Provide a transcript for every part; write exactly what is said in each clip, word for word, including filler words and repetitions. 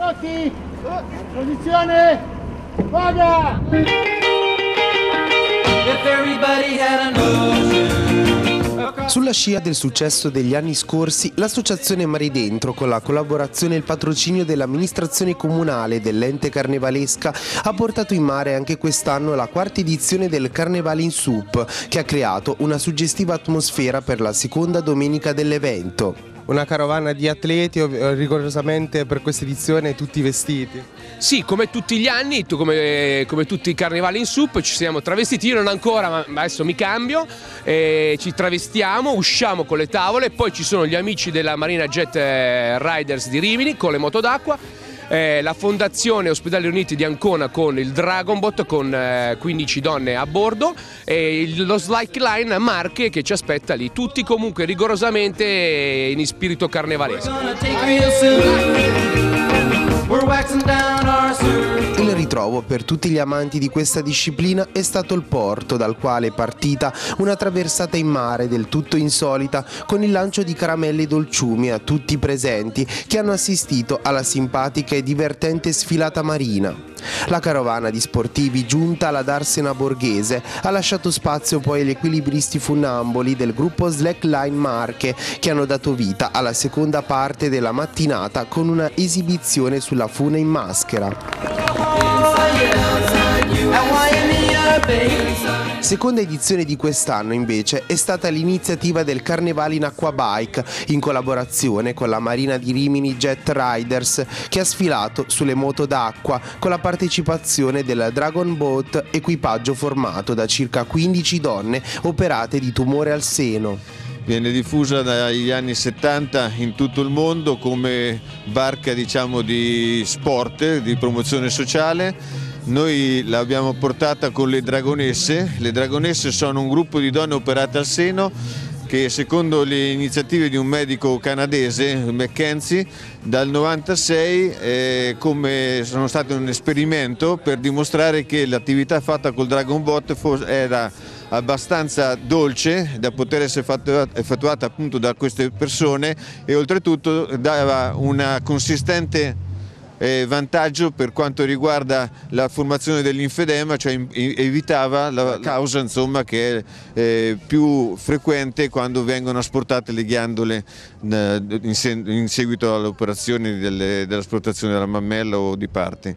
Piloti, posizione, vaga! Sulla scia del successo degli anni scorsi, l'associazione Mari Dentro, con la collaborazione e il patrocinio dell'amministrazione comunale e dell'ente carnevalesca, ha portato in mare anche quest'anno la quarta edizione del Carnevale in Sup, che ha creato una suggestiva atmosfera per la seconda domenica dell'evento. Una carovana di atleti, rigorosamente per questa edizione tutti vestiti. Sì, come tutti gli anni, come, come tutti i carnevali in Sup, ci siamo travestiti, io non ancora, ma adesso mi cambio, e ci travestiamo, usciamo con le tavole, poi ci sono gli amici della Marina Jet Riders di Rimini con le moto d'acqua, eh, la Fondazione Ospedali Uniti di Ancona con il Dragonbot con eh, quindici donne a bordo e il, lo Slackline Marche che ci aspetta lì, tutti comunque rigorosamente in spirito carnevalesco. Il ritrovo per tutti gli amanti di questa disciplina è stato il porto, dal quale è partita una traversata in mare del tutto insolita, con il lancio di caramelle e dolciumi a tutti i presenti che hanno assistito alla simpatica e divertente sfilata marina. La carovana di sportivi giunta alla Darsena Borghese ha lasciato spazio poi agli equilibristi funnamboli del gruppo Slackline Marche, che hanno dato vita alla seconda parte della mattinata con una esibizione sulla fune in maschera. Seconda edizione di quest'anno invece è stata l'iniziativa del Carnevale in Aquabike, in collaborazione con la Marina di Rimini Jet Riders, che ha sfilato sulle moto d'acqua con la partecipazione del Dragon Boat, equipaggio formato da circa quindici donne operate di tumore al seno. Viene diffusa dagli anni settanta in tutto il mondo come barca, diciamo, di sport, di promozione sociale. Noi l'abbiamo portata con le Dragonesse. Le Dragonesse sono un gruppo di donne operate al seno che, secondo le iniziative di un medico canadese, McKenzie, dal novantasei eh, come sono state un esperimento per dimostrare che l'attività fatta col Dragon Bot era abbastanza dolce da poter essere effettuata appunto da queste persone e oltretutto dava una consistente eh, vantaggio per quanto riguarda la formazione dell'infedema, cioè evitava la causa, insomma, che è eh, più frequente quando vengono asportate le ghiandole eh, in, se in seguito all'operazione dell'asportazione della mammella o di parti.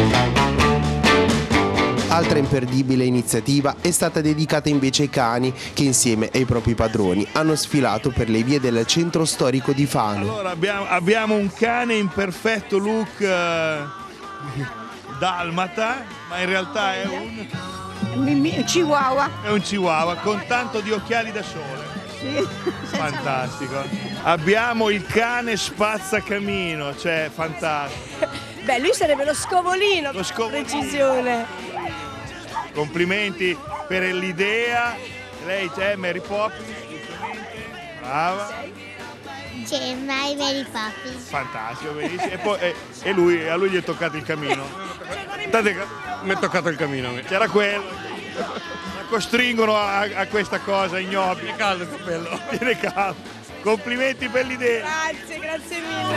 Altra imperdibile iniziativa è stata dedicata invece ai cani, che insieme ai propri padroni hanno sfilato per le vie del centro storico di Fano. Allora abbiamo, abbiamo un cane in perfetto look eh, dalmata, ma in realtà è un... un chihuahua. È un chihuahua con tanto di occhiali da sole. Sì. Fantastico. Abbiamo il cane spazzacamino, cioè fantastico. Beh, lui sarebbe lo scovolino, Lo scovolino. Precisione. Complimenti per l'idea. Lei c'è Mary Poppins, brava. Gemma e Mary Poppins. Fantastico, benissimo. E, poi, e, e lui, a lui gli è toccato il camino. Mi è toccato il camino. C'era quello. La costringono a, a questa cosa ignobile. Viene caldo il capello. Viene caldo. Complimenti per l'idea. Grazie, grazie mille.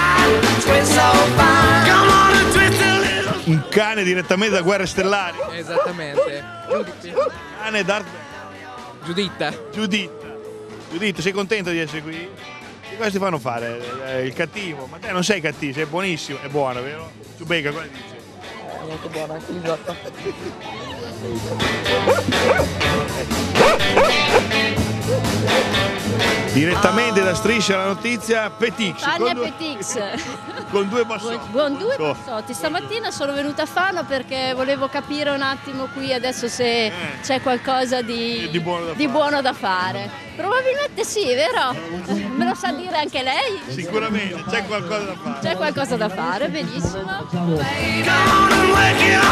Un cane direttamente da Guerre Stellari. Esattamente. Cane Darth Giuditta. Giuditta. Giuditta, sei contento di essere qui? Che cosa ti fanno fare? Eh, il cattivo? Ma te non sei cattivo, sei buonissimo. È buono, vero? Ciubecca, cosa dici? Molto buono anche il risotto. Direttamente da Striscia la notizia, Petix. Tania con due, Petix. con due bassotti. Buon due Oh. bassotti. Stamattina sono venuta a Fano perché volevo capire un attimo qui adesso se Eh. c'è qualcosa di, Di buono da di fare. buono da fare. Probabilmente sì, vero? Me lo sa dire anche lei? Sicuramente c'è qualcosa da fare. C'è qualcosa da fare, benissimo.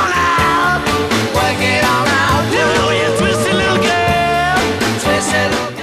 Work it all out, do you twisted little girl, twisted little